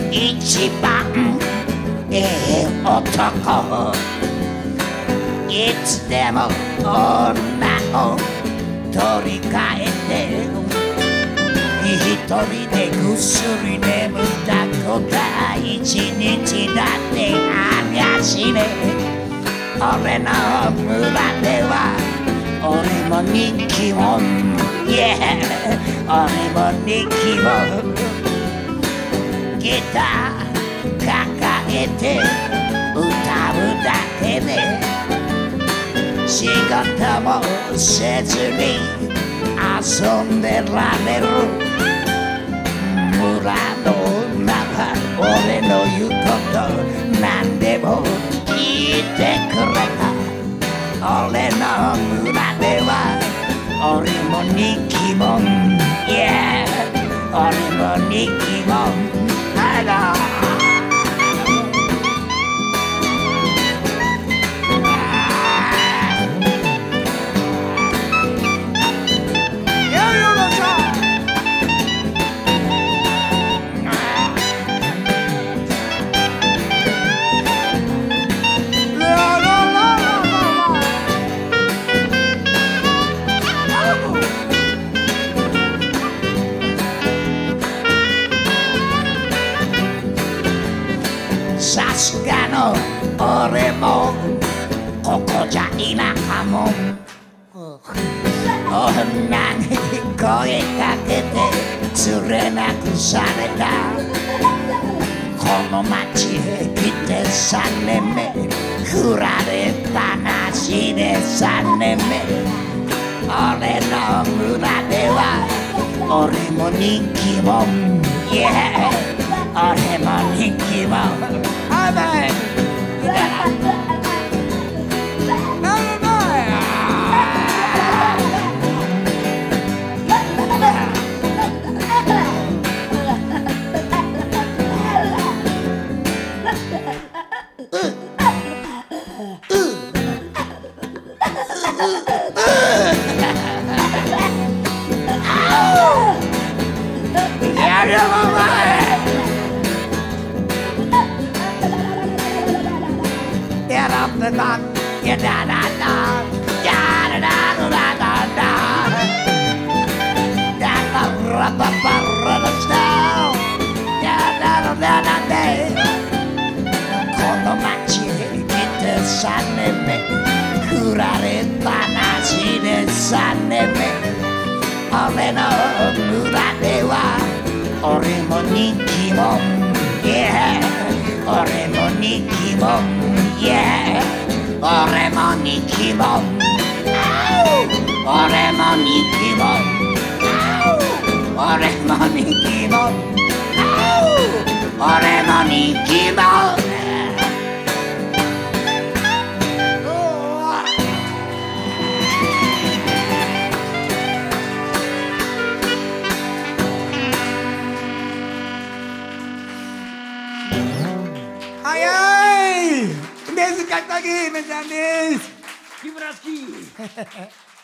一番ええ男いつでも女を取り替えて一人でぐっすり眠ったことは一日だってありゃしね俺の村では俺も人気者 Yeah 俺も人気者ギター抱えて歌うだけで仕事もせずに遊んでられる村の中俺の言うこと何でも聞いてくれた俺の村では俺も人気者 Yeah 俺も人気者さすがの俺もここじゃ田舎もん女に声かけて連れなくされたこの町へ来て3年目振られっぱなしで3年目俺の村では俺も人気者 Yeah 俺も人気者この町へ来て3年目振られっぱなしで3年目俺の村では俺も人気者 Yeah 俺も人気者 Yeah 俺も人気者俺も人気者俺も人気者俺も人気者早い！水かたぎめちゃんです。 木村好き